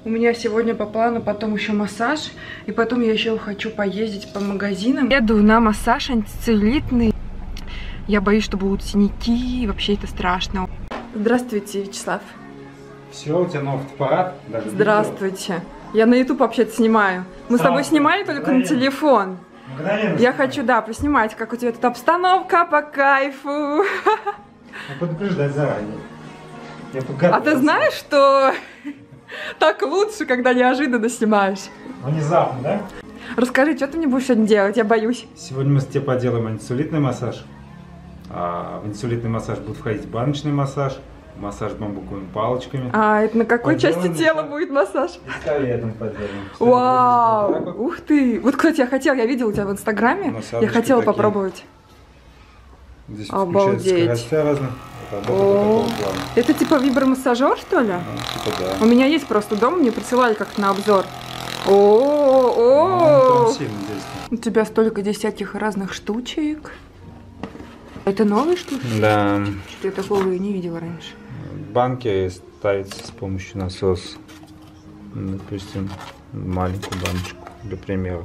У меня сегодня по плану потом еще массаж. И потом я еще хочу поездить по магазинам. Еду на массаж антицеллюлитный. Я боюсь, что будут синяки. Вообще это страшно. Здравствуйте, Вячеслав. Все, у тебя новый фотоаппарат? Здравствуйте. Я на YouTube вообще-то снимаю. Мы с тобой снимали только на телефон. Я хочу, да, поснимать, как у тебя тут обстановка по кайфу. Ну, предупреждать заранее. А ты знаешь, что так лучше, когда неожиданно снимаешь? Внезапно, да? Расскажи, что ты мне будешь сегодня делать? Я боюсь. Сегодня мы с тебе поделаем антицеллюлитный массаж. А в антицеллюлитный массаж будет входить баночный массаж, массаж бамбуковыми палочками. А это на какой Поделаем части тела еще. будет массаж? Пистолетом поделаем. Вау! Ух ты! Вот, кстати, я видела у тебя в Инстаграме. Насадочки Я хотела такие. попробовать. Здесь Обалдеть. включается скоростя разных. О, это типа вибромассажер, что ли? Типа да. У меня есть просто дома, мне присылали как-то на обзор. Он О, прям сильно действует. у тебя столько здесь всяких разных штучек. Это новые штуки? Да. Что-то я такого и не видела раньше. Банки ставятся с помощью насоса. Допустим, маленькую баночку, для примера.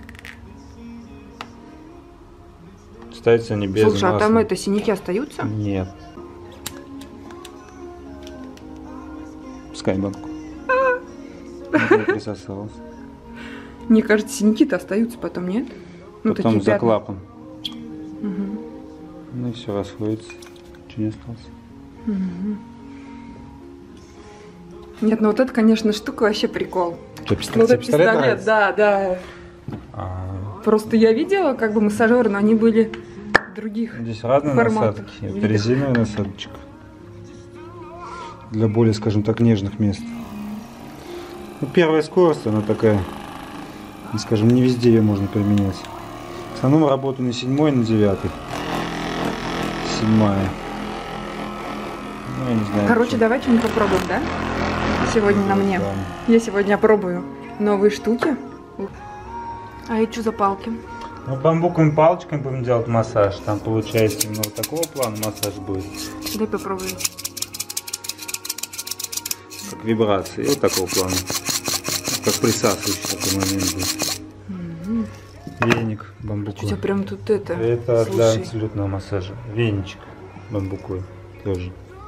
Ставятся они без Слушай, а там масла. синяки остаются? Нет. Пускай банку. Присосалась. Мне кажется, синяки-то остаются потом, нет? Ну, Потом такие за пятна. клапан. Угу. Ну и все, расходится. Ничего не осталось. Угу. Нет, ну вот это, конечно, штука вообще прикол. Что, Ну, это пистолет, да, да. Просто я видела, как бы массажеры, но они были других. Здесь разные форматов. насадки. Это резиновая насадочка. Для более, скажем так, нежных мест. Ну, первая скорость, она такая, скажем, не везде ее можно применять. В основном работаю на 7 и на 9. 7-я. Ну, я не знаю. Короче, давай что-нибудь попробуем, да? Сегодня на мне. Да. Я сегодня опробую новые штуки. А это что за палки? Ну, бамбуковыми палочками будем делать массаж. Там получается именно вот такого плана массаж будет. Дай попробую. Как вибрации. Вот такого плана. Как присасывающий такой момент будет. Веник У бамбуковый. тебя прям тут это. Это Слушай. для абсолютного массажа. Веничек бамбуковый тоже.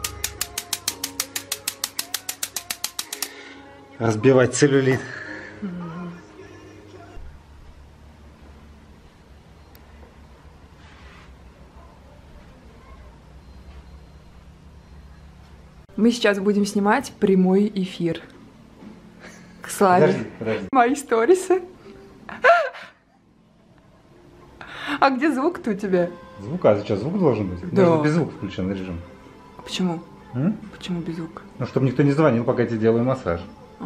Разбивать целлюлит. Мы сейчас будем снимать прямой эфир. К славе. Подожди. Мои сторисы. А где звук-то у тебя? Звук, а сейчас звук должен быть? Да. Даже без звука включен режим. Почему? М? Почему без звука? Ну, чтобы никто не звонил, пока я тебе делаю массаж.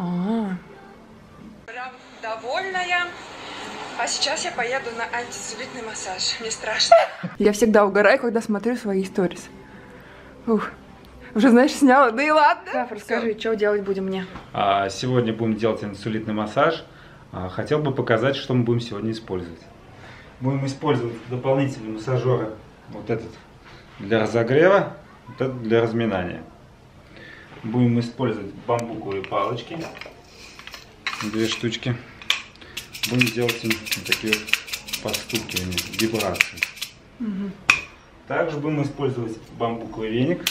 Прям довольная. А сейчас я поеду на антицеллюлитный массаж. Мне страшно. Я всегда угораю, когда смотрю свои сторис. Ух. Уже, знаешь, сняла? Да и ладно. Расскажи, что делать будем мне? Сегодня будем делать антицеллюлитный массаж. Хотел бы показать, что мы будем сегодня использовать. Будем использовать дополнительные массажеры. Вот этот для разогрева, вот этот для разминания. Будем использовать бамбуковые палочки. 2 штучки. Будем делать им вот такие вот постукивания, вибрации. Также будем использовать бамбуковый веник.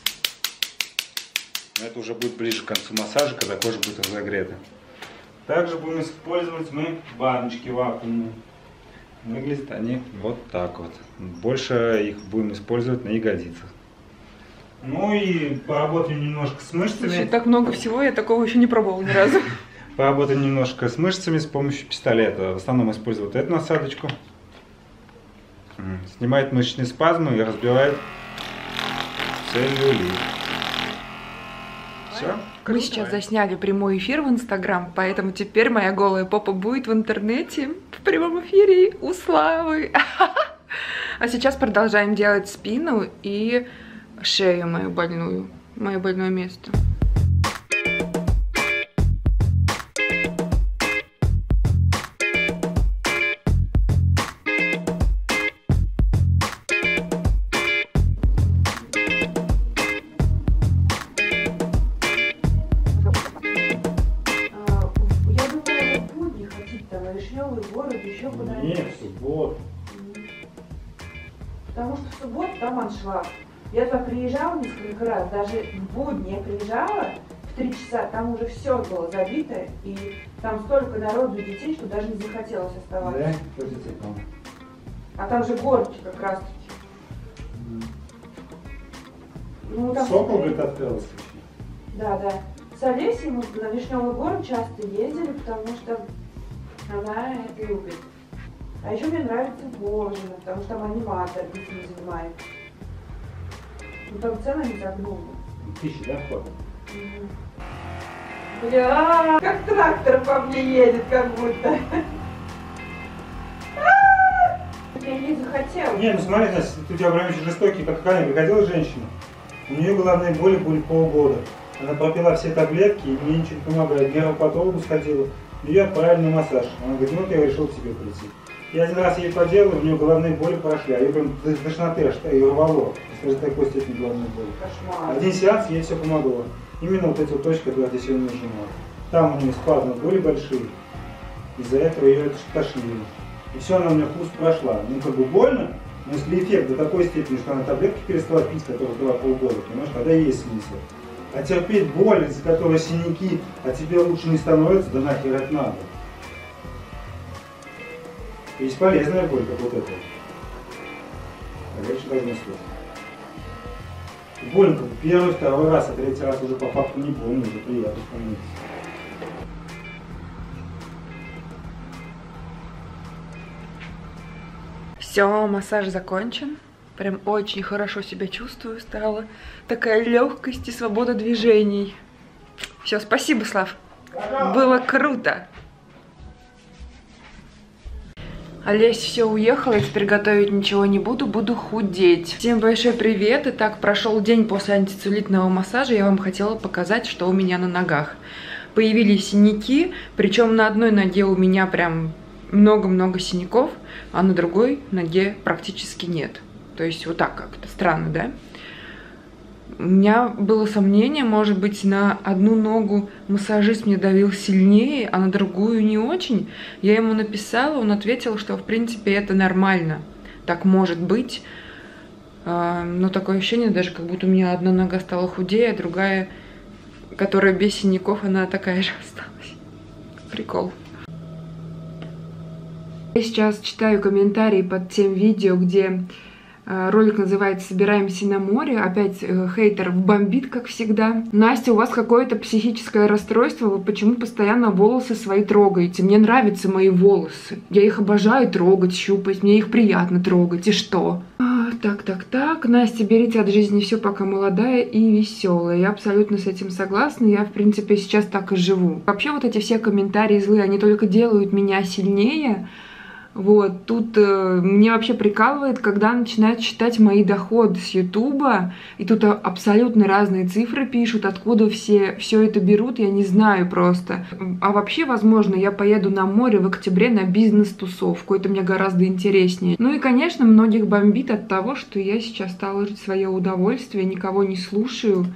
Но это уже будет ближе к концу массажа, когда кожа будет разогрета. Также будем использовать мы баночки вакуумные. Выглядят они вот так вот. Больше их будем использовать на ягодицах. Ну и поработаем немножко с мышцами. Слушай, так много всего, я такого еще не пробовала ни разу. Поработаем немножко с мышцами с помощью пистолета. В основном использую вот эту насадочку. Снимает мышечные спазмы и разбивает целлюлит. Все? Мы сейчас засняли прямой эфир в Инстаграм, поэтому теперь моя голая попа будет в интернете в прямом эфире у Славы. А сейчас продолжаем делать спину и шею мою мое больное место. Новый город, еще куда-нибудь? Нет, в субботу. Потому что в субботу там аншлаг. Я туда приезжала несколько раз, даже в будни я приезжала в 3 часа, там уже все было забито, и там столько народу и детей, что даже не захотелось оставаться. Да? Что детей там? А там же горки как раз таки. Ну, там Сокол, говорит, открылся. Да, да. С Олесей мы на Вишневый город часто ездили, потому что она это любит. А еще мне нравится Волжино, потому что там аниматор детьми занимает. Ну там цены не загнули. 1000, да, вход? Бля, как трактор по мне едет, как будто. Я не захотела. Не, ну смотри, Настя, у тебя прям очень жестокий, как ко мне приходила женщина. У нее головные боли были полгода. Она пропила все таблетки, и мне ничего не помогает. К нейропатологу сходила, ее отправили на массаж. Она говорит, вот я решил к тебе прийти. Я один раз ей поделал, у нее головные боли прошли, а ее прям до тошноты аж ее рвало. Даже такой степени головной боли. Кошмар. Один сеанс, ей все помогло. Именно вот эти вот точки, которые я сегодня нажимал. Там у нее спазмы были большие. Из-за этого ее тошнило. И все, она у меня вкус прошла. Ну как бы больно, но если эффект до такой степени, что она таблетки перестала пить, которые была полгода, понимаешь, тогда есть смысл. А терпеть боль, из-за которой синяки, а тебе лучше не становится, да нахер это надо. Есть полезная боль, как вот эта. А легче должно стать. Больно как первый, второй раз, а третий раз уже по факту не больно, уже приятно вспомнить. Все, массаж закончен. Прям очень хорошо себя чувствую. Стала такая легкость и свобода движений. Все, спасибо, Слав. Было круто. Олесь все уехала, теперь готовить ничего не буду, буду худеть. Всем большой привет. Итак, прошел день после антицеллюлитного массажа. Я вам хотела показать, что у меня на ногах. Появились синяки, причем на одной ноге у меня прям много-много синяков, а на другой ноге практически нет. То есть вот так как-то странно, да? У меня было сомнение, может быть, на одну ногу массажист мне давил сильнее, а на другую не очень. Я ему написала, он ответил, что в принципе это нормально. Так может быть. Но такое ощущение, даже как будто у меня одна нога стала худее, а другая, которая без синяков, она такая же осталась. Прикол. Я сейчас читаю комментарии под тем видео, где ролик называется «Собираемся на море». Опять хейтеров бомбит, как всегда. Настя, у вас какое-то психическое расстройство, вы почему постоянно волосы свои трогаете? Мне нравятся мои волосы. Я их обожаю трогать, щупать, мне их приятно трогать. И что? Так. Настя, берите от жизни все, пока молодая и веселая. Я абсолютно с этим согласна. Я, в принципе, сейчас так и живу. Вообще, вот эти все комментарии злые, они только делают меня сильнее. Вот, тут мне вообще прикалывает, когда начинают считать мои доходы с Ютуба, и тут абсолютно разные цифры пишут, откуда все это берут, я не знаю просто. А вообще, возможно, я поеду на море в октябре на бизнес-тусовку, это мне гораздо интереснее. Ну и, конечно, многих бомбит от того, что я сейчас стала жить в свое удовольствие, никого не слушаю.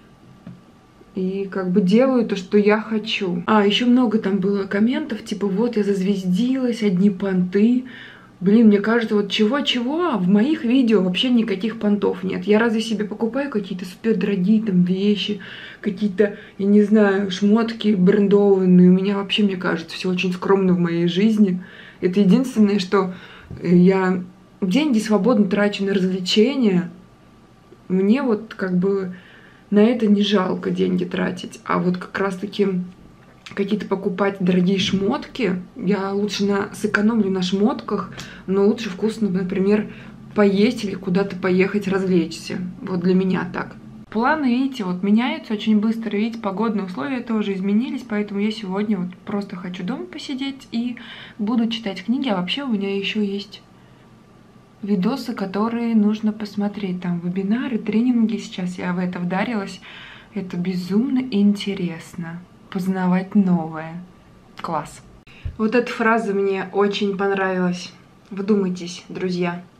И как бы делаю то, что я хочу. Еще много там было комментов, типа, вот я зазвездилась, одни понты. Блин, мне кажется, вот чего-чего, а в моих видео вообще никаких понтов нет. Я разве себе покупаю какие-то супер дорогие там вещи, какие-то, я не знаю, шмотки брендованные. У меня вообще, мне кажется, все очень скромно в моей жизни. Это единственное, что я деньги свободно трачу на развлечения. Мне вот как бы на это не жалко деньги тратить, а вот как раз-таки какие-то покупать дорогие шмотки, я лучше сэкономлю на шмотках, но лучше вкусно, например, поесть или куда-то поехать развлечься. Вот для меня так. Планы, видите, вот меняются очень быстро, видите, погодные условия тоже изменились, поэтому я сегодня вот просто хочу дома посидеть и буду читать книги, а вообще у меня еще есть видосы, которые нужно посмотреть. Там вебинары, тренинги. Сейчас я в это вдарилась. Это безумно интересно. Познавать новое. Класс. Вот эта фраза мне очень понравилась. Вдумайтесь, друзья.